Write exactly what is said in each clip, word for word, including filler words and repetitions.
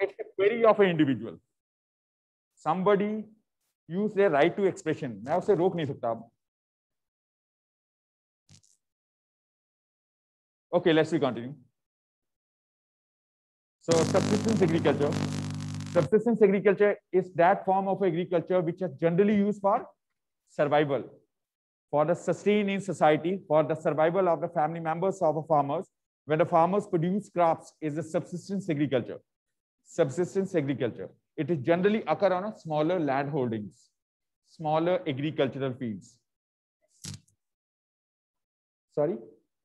it's a query of an individual. Somebody use their right to expression. मैं उसे रोक नहीं सकता अब. Okay, let's continue. So subsistence agriculture. Subsistence agriculture is that form of agriculture which is generally used for survival, for the sustain in society, for the survival of the family members of the farmers. When the farmers produce crops, is a subsistence agriculture. Subsistence agriculture. It is generally occur on a smaller land holdings, smaller agricultural fields. Sorry.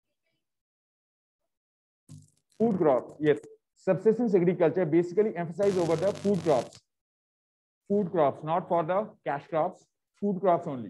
Food crops, yes. Subsistence agriculture basically emphasize over the food crops. Food crops, not for the cash crops, food crops only.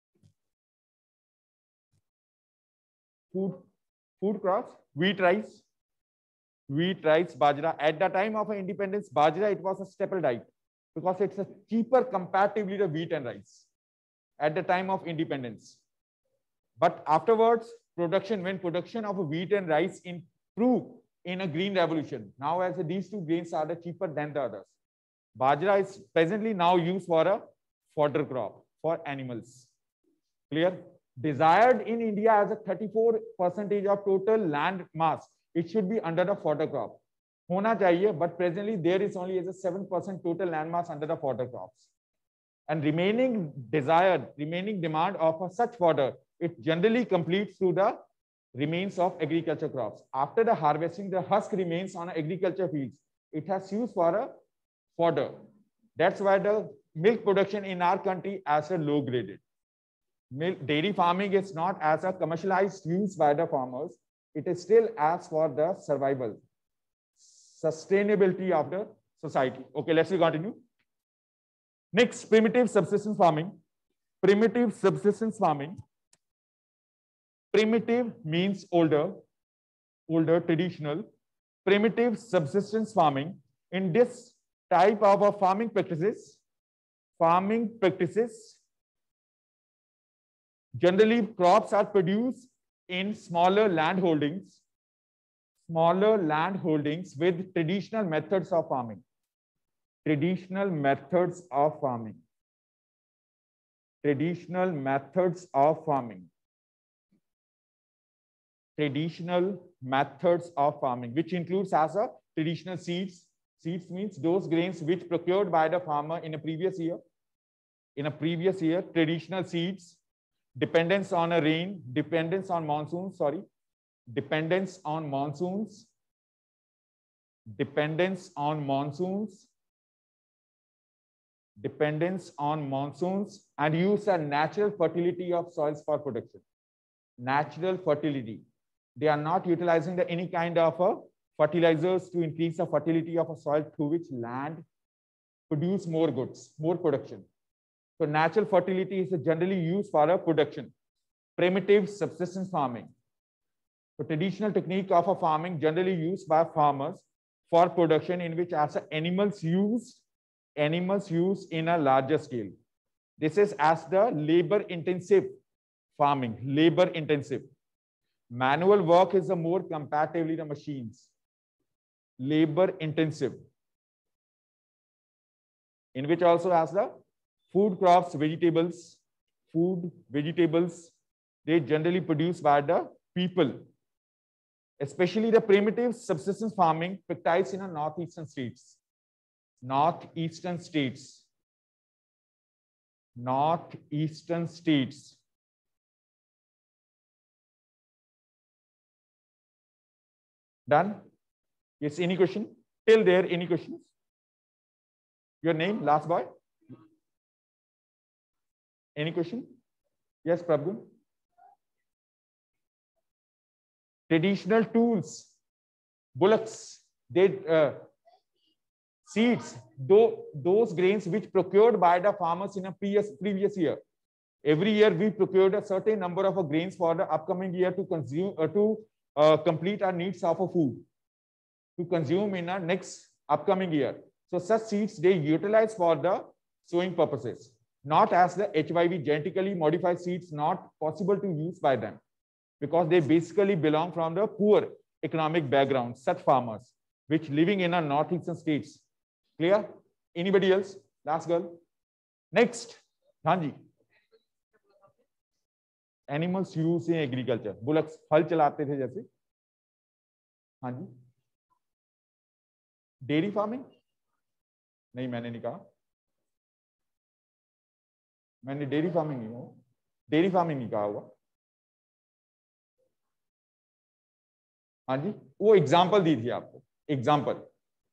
Food, food crops, wheat, rice, wheat, rice, bajra. At the time of independence, bajra, it was a staple diet because it's a cheaper comparatively to wheat and rice at the time of independence. But afterwards, production, when production of wheat and rice improved in a green revolution, now as these two grains are the cheaper than the others. Bajra is presently now used for a fodder crop for animals. Clear? Desired in India as a thirty-four percentage of total land mass, it should be under the fodder crop. Hona chahiye, but presently there is only as a seven percent total land mass under the fodder crops. And remaining desired, remaining demand of such fodder, it generally completes through the remains of agriculture crops. After the harvesting, the husk remains on agriculture fields. It has used for a fodder. That's why the milk production in our country as a low graded. Milk, dairy farming is not as a commercialized use by the farmers. It is still as for the survival, sustainability of the society. Okay, let's continue. Next, primitive subsistence farming. Primitive subsistence farming. Primitive means older, older, traditional. Primitive subsistence farming. In this type of a farming practices, farming practices, generally crops are produced in smaller land holdings, smaller land holdings with traditional methods of farming. Traditional methods of farming. Traditional methods of farming. Traditional methods of farming, which includes as a traditional seeds. Seeds means those grains which procured by the farmer in a previous year. In a previous year, traditional seeds, dependence on a rain, dependence on monsoons, sorry, dependence on monsoons, dependence on monsoons, dependence on monsoons, and use a natural fertility of soils for production. Natural fertility. They are not utilizing the, any kind of a fertilizers to increase the fertility of a soil through which land produce more goods, more production. So natural fertility is generally used for a production. Primitive subsistence farming. So traditional technique of a farming generally used by farmers for production in which as animals used, animals used in a larger scale. This is as the labor intensive farming, labor intensive. Manual work is the more comparatively the machines. Labor intensive. In which also has the food crops, vegetables, food, vegetables, they generally produced by the people. Especially the primitive subsistence farming practiced in the northeastern states. Northeastern states. Northeastern states. Done? Yes, any question? Till there, any questions? Your name, last boy? Any question? Yes, Prabhu. Traditional tools, bullocks, they uh, seeds, though those grains which procured by the farmers in a previous previous year. Every year we procured a certain number of grains for the upcoming year to consume uh, to uh, complete our needs of a food to consume in our next upcoming year. So such seeds they utilize for the sowing purposes, not as the H Y V genetically modified seeds, not possible to use by them because they basically belong from the poor economic background, such farmers which living in our northeastern states, Clear? Anybody else? Last girl. Next. हाँ जी. Animals use in agriculture. Bullocks हल चलाते थे जैसे. हाँ जी. Dairy farming? नहीं, मैंने नहीं कहा. मैंने डेयरी फार्मिंग नहीं कहा. डेयरी फार्मिंग नहीं कहा हुआ. हाँ जी, वो एग्जाम्पल दी थी आपको. Example.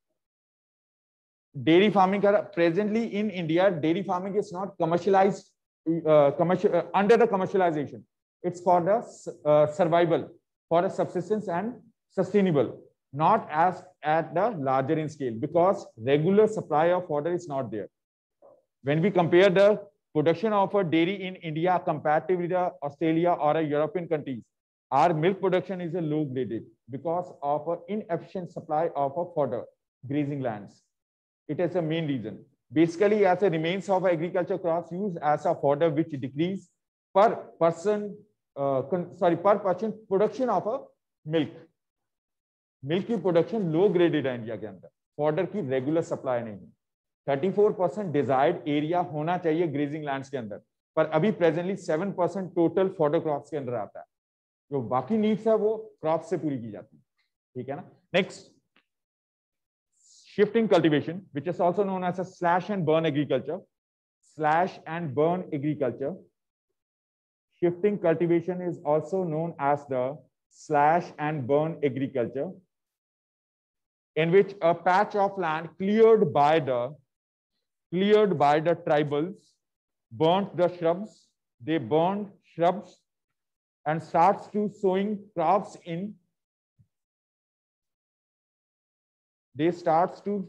Dairy farming, presently in India, dairy farming is not commercialized, uh, commercial, uh, under the commercialization. It's for the uh, survival, for a subsistence and sustainable, not as at the larger in scale, because regular supply of fodder is not there. When we compare the production of a dairy in India comparatively with Australia or a European countries, our milk production is a low graded because of an inefficient supply of a fodder, grazing lands. It is a main reason. Basically, as a remains of agriculture crops used as a fodder, which decrease per person, uh, sorry, per person production of a milk. Milk की production low graded है India के अंदर. Fodder की regular supply नहीं है. thirty-four percent desired area होना चाहिए grazing lands के अंदर. पर अभी presently seven percent total fodder crops के अंदर आता है. जो बाकी needs है वो crops से पूरी की जाती है. ठीक है ना? Next. Shifting cultivation, which is also known as a slash and burn agriculture. Slash and burn agriculture. Shifting cultivation is also known as the slash and burn agriculture, in which a patch of land cleared by the cleared by the tribals burnt the shrubs. They burned shrubs and starts to sowing crops in. They starts to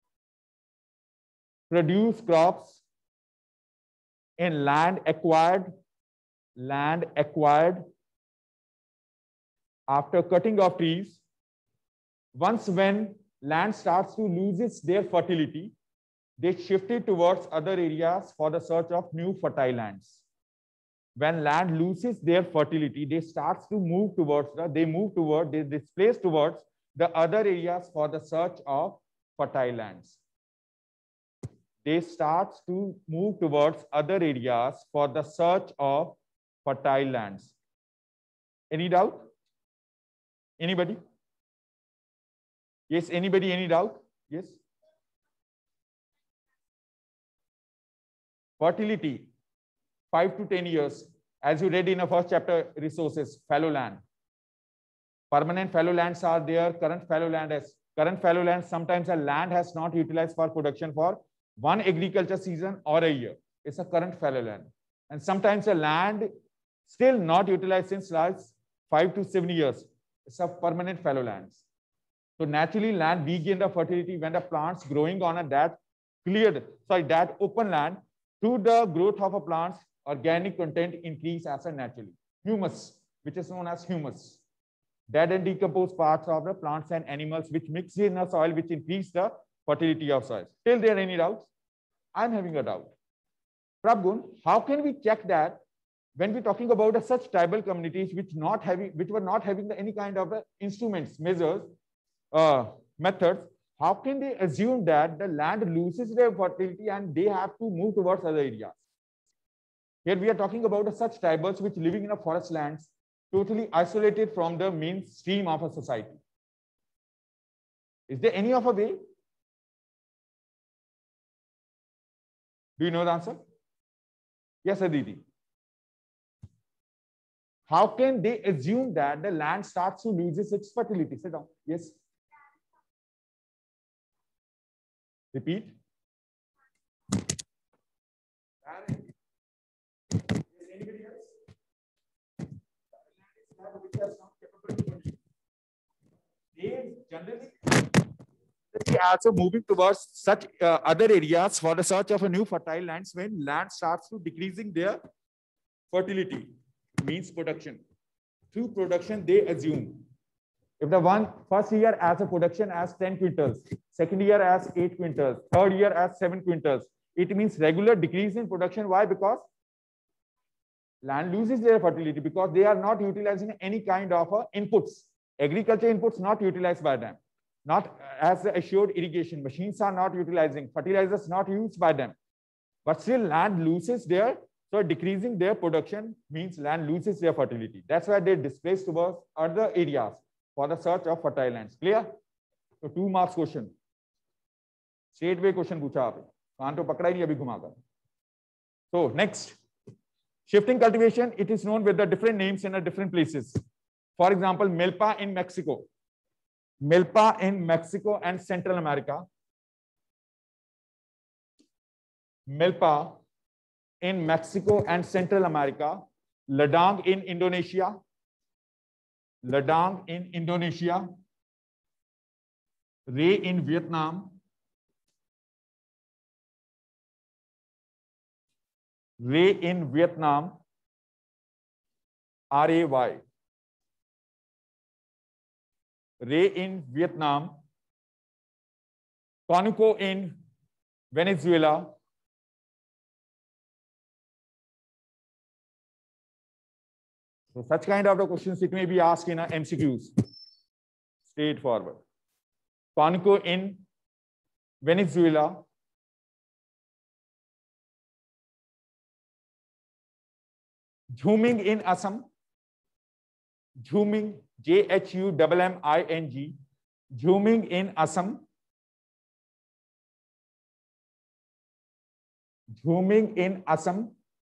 produce crops in land acquired, land acquired after cutting of trees. Once when land starts to loses their fertility, they shifted towards other areas for the search of new fertile lands. When land loses their fertility, they starts to move towards the, they move toward, they displace towards the other areas for the search of fertile lands. They start to move towards other areas for the search of fertile lands. Any doubt? Anybody? Yes, anybody, any doubt? Yes. Fertility, five to ten years. As you read in the first chapter, resources, fallow land. Permanent fallow lands are there. Current fallow land has current fallow land. Sometimes a land has not utilized for production for one agriculture season or a year. It's a current fallow land. And sometimes a land still not utilized since last five to seven years. It's a permanent fallow lands. So naturally, land regain the fertility when the plants growing on a that cleared, sorry, that open land. Through the growth of a plant's organic content increase as a naturally. Humus, which is known as humus. Dead and decomposed parts of the plants and animals which mix in the soil, which increase the fertility of soil. Still there any doubts? I'm having a doubt. Prabgun, how can we check that when we're talking about uh, such tribal communities which not having, which were not having the, any kind of uh, instruments, measures, uh, methods? How can they assume that the land loses their fertility and they have to move towards other areas? Here we are talking about uh, such tribals which living in a forest lands, totally isolated from the mainstream of a society. Is there any of a way? Do you know the answer? Yes, Aditi. How can they assume that the land starts to lose its fertility? Sit down. Yes. Repeat. Anybody else? They generally also moving towards such uh, other areas for the search of a new fertile lands when land starts to decreasing their fertility, means production. Through production, they assume if the one first year as a production as ten quintals, second year as eight quintals, third year as seven quintals, it means regular decrease in production. Why? Because land loses their fertility because they are not utilizing any kind of uh, inputs. Agriculture inputs not utilized by them. not as assured irrigation. Machines are not utilizing, fertilizers not used by them, but still land loses their, so decreasing their production means land loses their fertility. That's why they displace towards other areas for the search of fertile lands. Clear? So two marks question. Straight way question पूछा आपने, कान तो पकड़ा ही नहीं अभी घुमाकर. So next, shifting cultivation, it is known with the different names in the different places. For example, milpa in Mexico, milpa in Mexico and Central America, milpa in Mexico and Central America, ladang in Indonesia, ladang in Indonesia, ray in Vietnam, ray in Vietnam, R A Y, ray in Vietnam, Conoco in Venezuela, so such kind of the questions it may be asked in a M C Qs. Straightforward. Conoco in Venezuela, Jhuming in Assam, Jhuming, J H U M M I N G, Jhuming in Assam, Jhuming in Assam,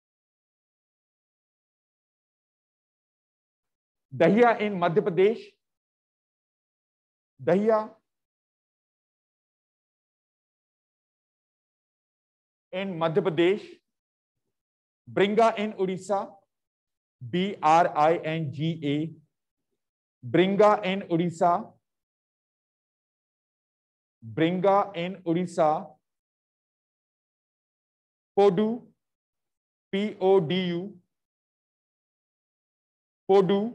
Dahiya in Madhya Pradesh, Dahiya in Madhya Pradesh, Bringa in Odisha, B R I N G A, Bringa in Odisha, Bringa in Odisha, Podu, P O D U, Podu,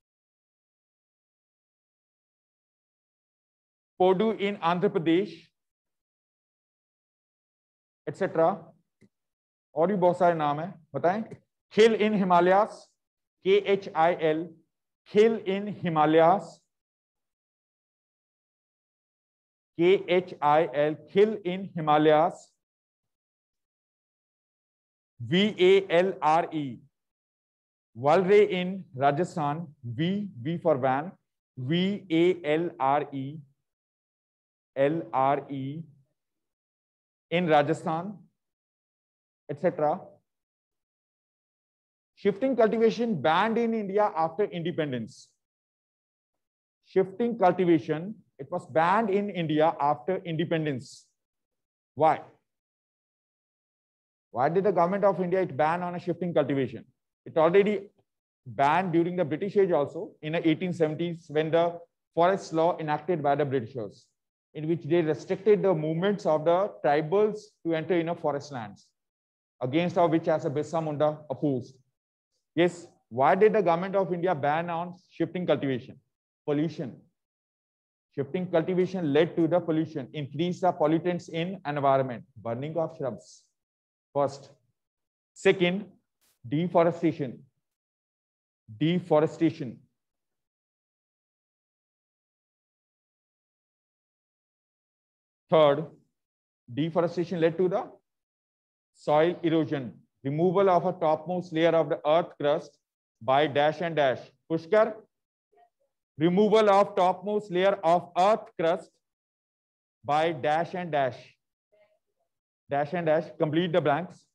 Podu in Andhra Pradesh, et cetera. और भी बहुत सारे नाम है, बताएं. Khil in Himalayas, K H I L, Khil in Himalayas, K H I L, Khil in Himalayas, V A L R E, Valre in Rajasthan, V, V for van, V A L R E, L R E, in Rajasthan, et cetera. Shifting cultivation banned in India after independence. Shifting cultivation, it was banned in India after independence. Why? Why did the government of India it ban on a shifting cultivation? It already banned during the British age also in the eighteen seventies when the forest law enacted by the Britishers, in which they restricted the movements of the tribals to enter in a forest lands, against of which as a Birsa Munda opposed. Yes, why did the government of India ban on shifting cultivation? Pollution. Shifting cultivation led to the pollution, increase the pollutants in environment, burning of shrubs. First. Second, deforestation. Deforestation. Third, deforestation led to the soil erosion, removal of a topmost layer of the earth crust by dash and dash. Pushkar, removal of topmost layer of earth crust by dash and dash. Dash and dash, complete the blanks.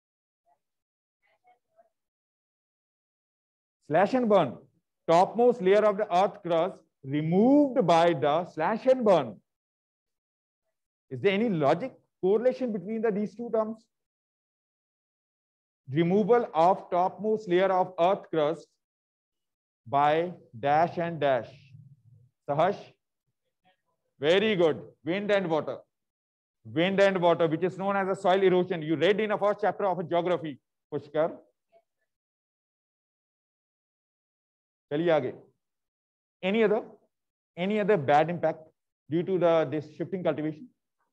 Slash and burn, topmost layer of the earth crust removed by the slash and burn. Is there any logic correlation between the, these two terms? Removal of topmost layer of earth crust by dash and dash. Sahash? Very good. Wind and water. Wind and water, which is known as a soil erosion. You read in the first chapter of geography, Pushkar. चलिए आगे. Any other? Any other bad impact due to the this shifting cultivation?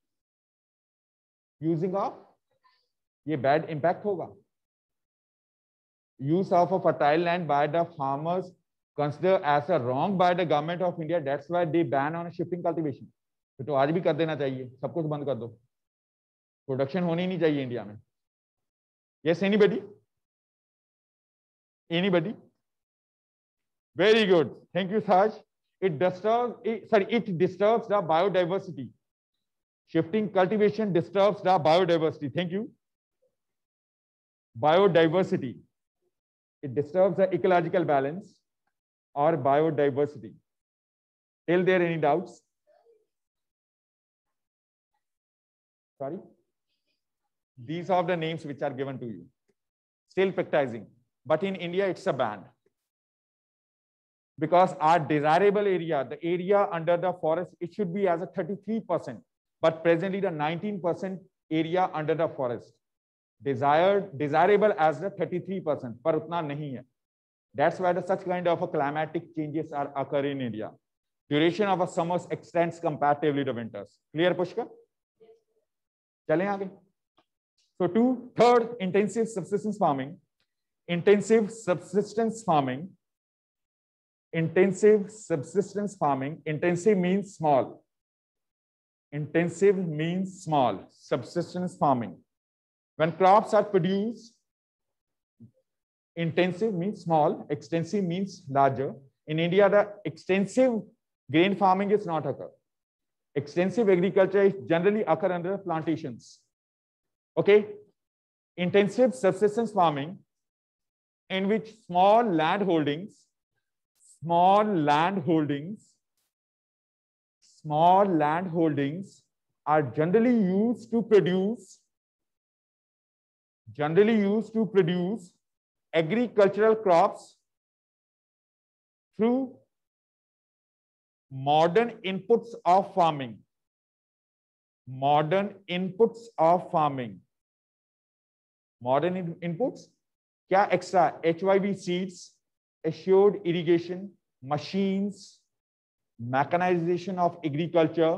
Using of? ये bad impact होगा. Use of a fertile land by the farmers considered as a wrong by the government of India. That's why they ban on shifting cultivation. तो आज भी कर देना चाहिए, सब कुछ बंद कर दो, प्रोडक्शन होनी नहीं चाहिए इंडिया में. Yes, anybody? Anybody? Very good. Thank you, Saj. It disturbs, it, sorry, it disturbs the biodiversity. Shifting cultivation disturbs the biodiversity. Thank you. Biodiversity. It disturbs the ecological balance or biodiversity. Till there any doubts? Sorry? These are the names which are given to you. Still practicing. But in India, it's a ban. Because our desirable area, the area under the forest, it should be as a thirty-three percent. But presently, the nineteen percent area under the forest. Desired, desirable as the thirty-three percent. Par utna nahi hai. That's why the such kind of a climatic changes are occurring in India. Duration of a summers extends comparatively to winters. Clear, Pushkar? Chale aage. So, two, third, intensive subsistence farming. Intensive subsistence farming. Intensive subsistence farming. Intensive means small. Intensive means small. Subsistence farming. When crops are produced, intensive means small, extensive means larger. In India, the extensive grain farming is not occur. Extensive agriculture is generally occur under plantations. Okay. Intensive subsistence farming, in which small land holdings, small land holdings, small land holdings are generally used to produce, generally used to produce agricultural crops through modern inputs of farming. Modern inputs of farming. Modern in inputs? Kya extra? H Y V seeds, assured irrigation, machines, mechanization of agriculture,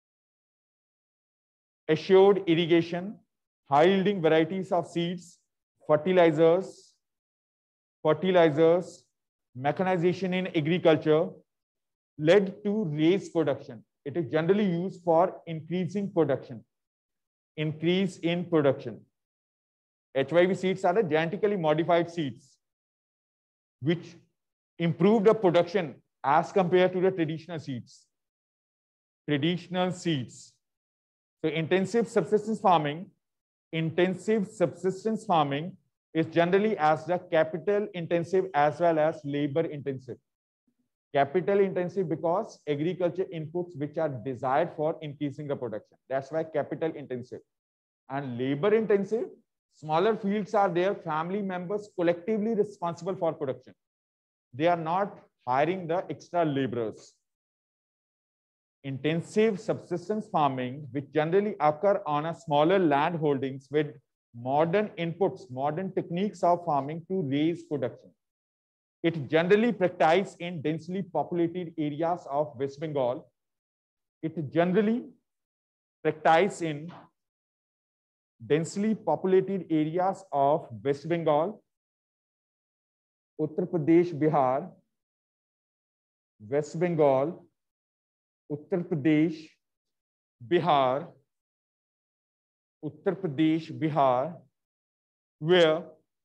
assured irrigation, high-yielding varieties of seeds, fertilizers, fertilizers, mechanization in agriculture led to raise production. It is generally used for increasing production. Increase in production. H Y V seeds are the genetically modified seeds which improve the production as compared to the traditional seeds. Traditional seeds. So intensive subsistence farming, intensive subsistence farming is generally as the capital intensive as well as labor intensive. Capital intensive because agriculture inputs which are desired for increasing the production. That's why capital intensive. And labor intensive, smaller fields are there, family members collectively responsible for production. They are not hiring the extra laborers. Intensive subsistence farming, which generally occur on a smaller land holdings with modern inputs, modern techniques of farming to raise production. It generally practiced in densely populated areas of West Bengal. It generally practiced in densely populated areas of West Bengal, Uttar Pradesh, Bihar, West Bengal, Uttar Pradesh, Bihar, Uttar Pradesh, Bihar, where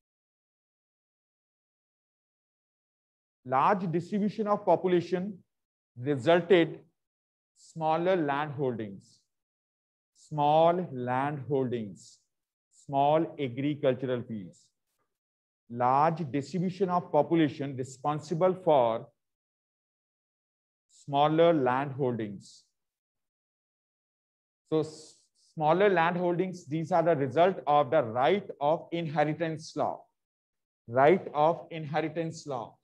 large distribution of population resulted smaller land holdings, small land holdings, small agricultural fields. Large distribution of population responsible for smaller land holdings. So smaller land holdings, these are the result of the right of inheritance law. Right of inheritance law.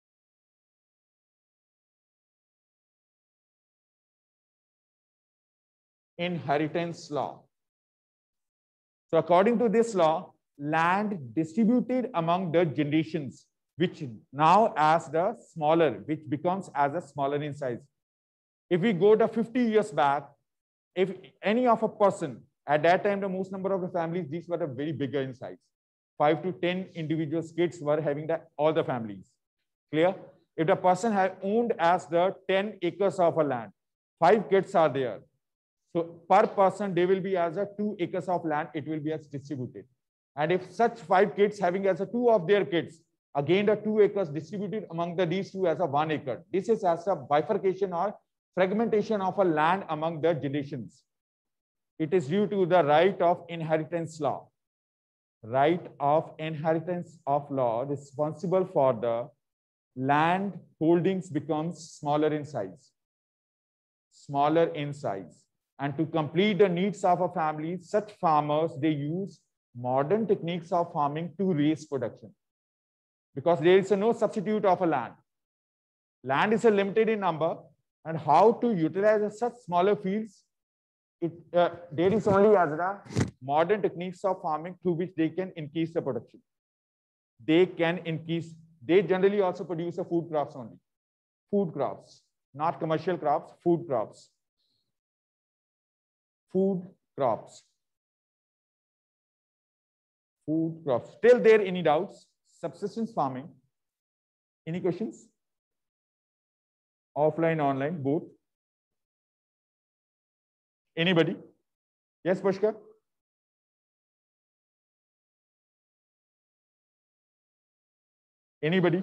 Inheritance law. So according to this law, land distributed among the generations, which now as the smaller, which becomes as a smaller in size. If we go to fifty years back, if any of a person, at that time, the most number of the families, these were the very bigger in size. Five to ten individual kids were having the, all the families. Clear? If the person has owned as the ten acres of a land, five kids are there. So per person, they will be as a two acres of land, it will be as distributed. And if such five kids having as a two of their kids, again the two acres distributed among the these two as a one acre. This is as a bifurcation or fragmentation of a land among the generations. It is due to the right of inheritance law. Right of inheritance of law responsible for the land holdings becomes smaller in size. Smaller in size. And to complete the needs of a family, such farmers, they use modern techniques of farming to raise production. Because there is a no substitute of a land. Land is a limited in number, and how to utilize such smaller fields, it, uh, there is only as the modern techniques of farming through which they can increase the production. They can increase, they generally also produce a food crops only. Food crops, not commercial crops, food crops. Food crops. Food crops. Still there any doubts? Subsistence farming. Any questions? Offline, online, both. Anybody? Yes, Pushkar? Anybody?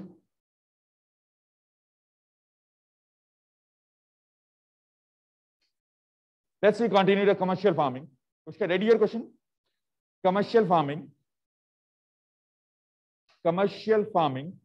Let's we continue the commercial farming. Pushkar, ready your question? Commercial farming. Commercial farming.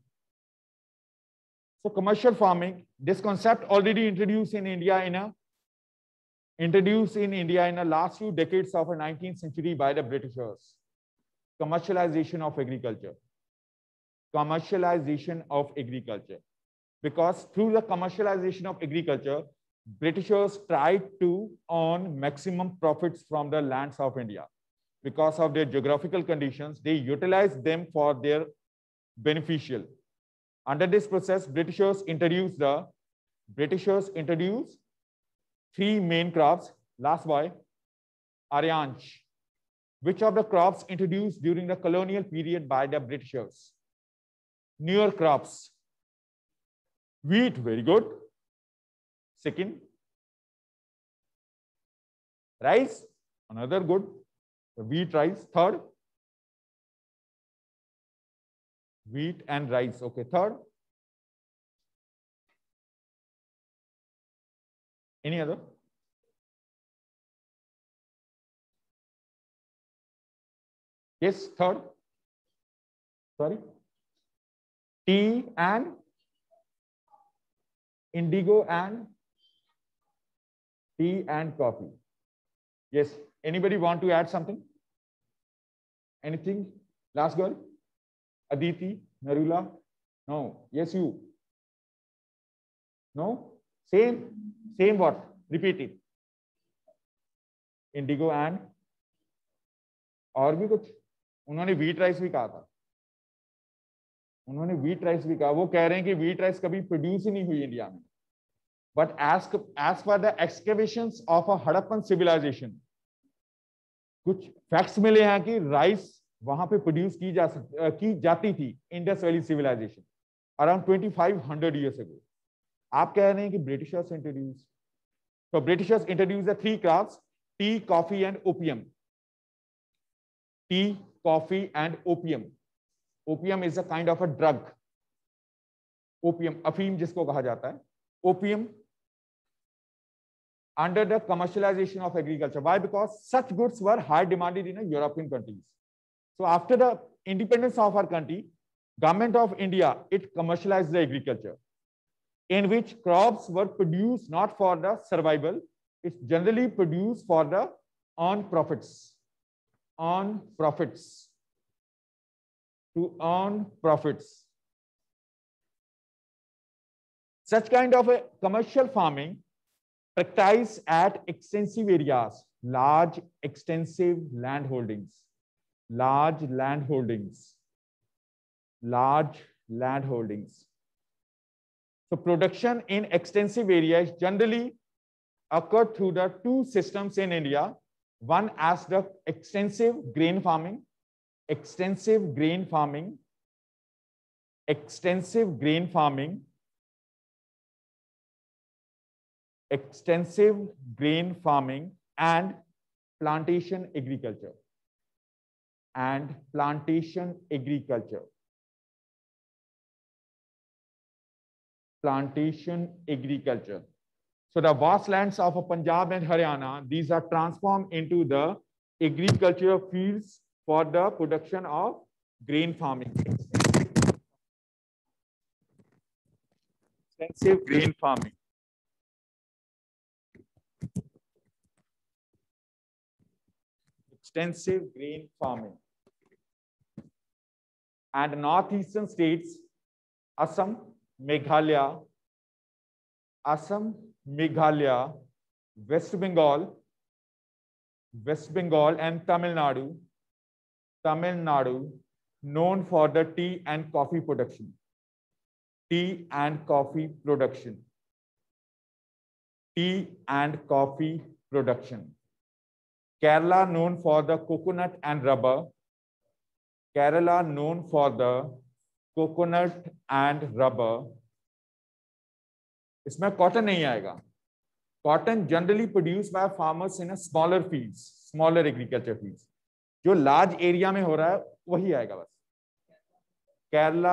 So commercial farming, this concept already introduced in India in a introduced in India in the last few decades of the nineteenth century by the Britishers. Commercialization of agriculture. Commercialization of agriculture. Because through the commercialization of agriculture, Britishers tried to earn maximum profits from the lands of India. Because of their geographical conditions, they utilized them for their beneficial. Under this process, Britishers introduced the Britishers introduced three main crops. Last boy, Aryansh. Which of the crops introduced during the colonial period by the Britishers? Newer crops. Wheat, very good. Second, rice, another good. Wheat, rice. Third, wheat and rice. Okay, third. Any other? Yes, third. Sorry. Tea and indigo and tea and coffee. Yes. Anybody want to add something? Anything? Last girl? Aditi? Narula? No. Yes, you. No? Same? Same what? Repeat it. Indigo and और भी कुछ उन्होंने wheat rice भी कहा था उन्होंने wheat rice भी कहा वो कह रहे हैं कि wheat rice कभी प्रोड्यूस ही नहीं हुई इंडिया में but as as per the excavations of a Harappan civilization कुछ फैक्ट्स मिले हैं कि राइस वहां पे प्रोड्यूस की जा सक, की जाती थी Indus valley civilisation around twenty-five hundred years ago. आप कह रहे हैं कि ब्रिटिशर्स इंट्रोड्यूस तो Britishers introduce the three crops tea coffee and opium. Tea, coffee, and opium. Opium is a kind of a drug. Opium, अफीम जिसको कहा जाता है. Opium under the commercialization of agriculture. Why? Because such goods were high demanded in European countries. So after the independence of our country, government of India, it commercialized the agriculture, in which crops were produced not for the survival. It's generally produced for the earn profits. On profits, to earn profits. Such kind of a commercial farming practiced at extensive areas, large extensive land holdings, large land holdings, large land holdings. So production in extensive areas generally occurred through the two systems in India. One as the extensive grain farming, extensive grain farming, extensive grain farming, extensive grain farming and plantation agriculture. And plantation agriculture. Plantation agriculture. So the vast lands of Punjab and Haryana, these are transformed into the agricultural fields for the production of grain farming. Extensive grain farming. Extensive grain farming. And northeastern states, Assam, Meghalaya, Assam, Meghalaya, West Bengal, West Bengal and Tamil Nadu, Tamil Nadu, known for the tea and coffee production. Tea and coffee production. Tea and coffee production. Kerala known for the coconut and rubber. Kerala known for the coconut and rubber. इसमें cotton नहीं आएगा. Cotton generally produce by farmers in smaller fields, smaller agriculture fields. जो large area में हो रहा है वही आएगा बस. Kerala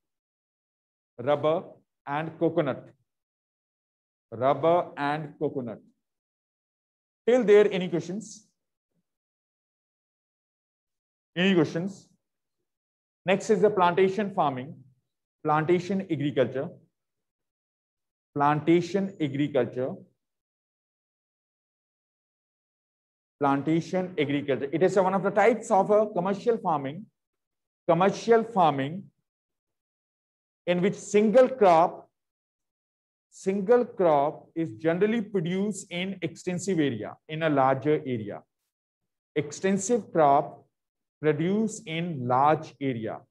rubber and coconut. Rubber and coconut. Till there, any questions? Any questions? Next is the plantation farming, plantation agriculture, plantation agriculture, plantation agriculture. It is one of the types of a commercial farming, commercial farming in which single crop Single crop is generally produced in extensive area, in a larger area. Extensive crop produced in large area.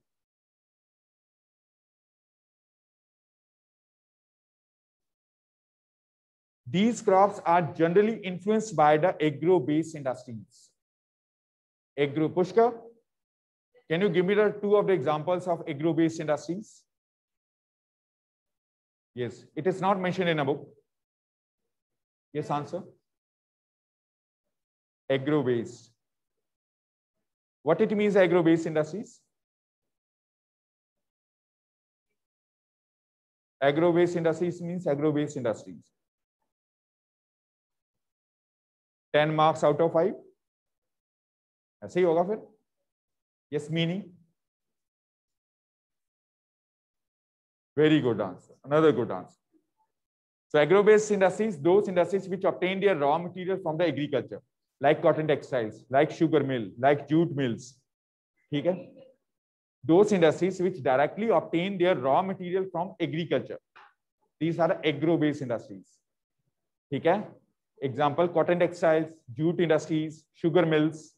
These crops are generally influenced by the agro-based industries. Agro, Pushkar, can you give me the two of the examples of agro-based industries? Yes, it is not mentioned in a book. Yes, answer. Agro-based. What it means, agro-based industries? Agro-based industries means agro-based industries. ten marks out of five. ऐसे ही होगा फिर? Yes, meaning. Very good answer. Another good answer. So agro-based industries, those industries which obtain their raw material from the agriculture, like cotton textiles, like sugar mill, like jute mills. Okay? Those industries which directly obtain their raw material from agriculture. These are agro-based industries. Okay? Example, cotton textiles, jute industries, sugar mills.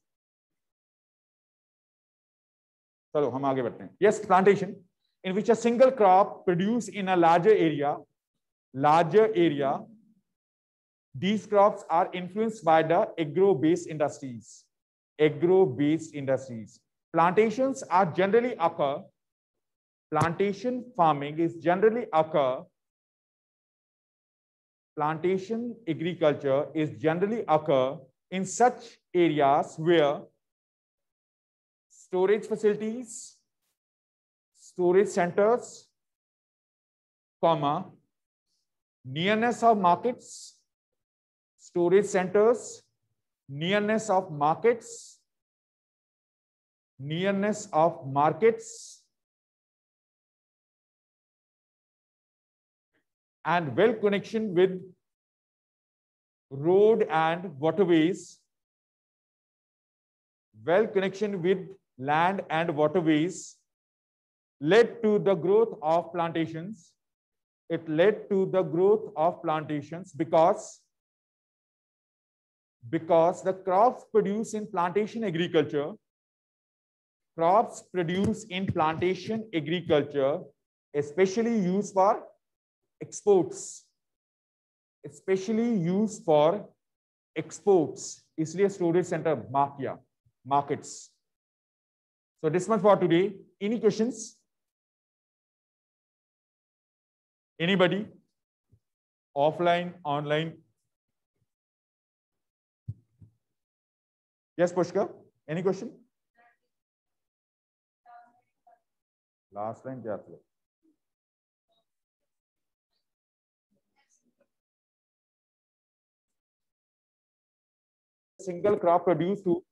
चलो हम आगे बढ़ते हैं. Yes, plantation, in which a single crop produced in a larger area, larger area, these crops are influenced by the agro-based industries. Agro-based industries. Plantations are generally occur. Plantation farming is generally occur. Plantation agriculture is generally occur in such areas where storage facilities, storage centers, comma, nearness of markets, storage centers, nearness of markets, nearness of markets, and well connection with road and waterways, well connection with land and waterways led to the growth of plantations. It led to the growth of plantations because, because the crops produced in plantation agriculture, crops produced in plantation agriculture, especially used for exports, especially used for exports. इसलिए storage center mark किया, markets. So this much for today. Any questions? Anybody? Offline, online. Yes, Pushkar. Any question? Last line क्या था? Single crop produced to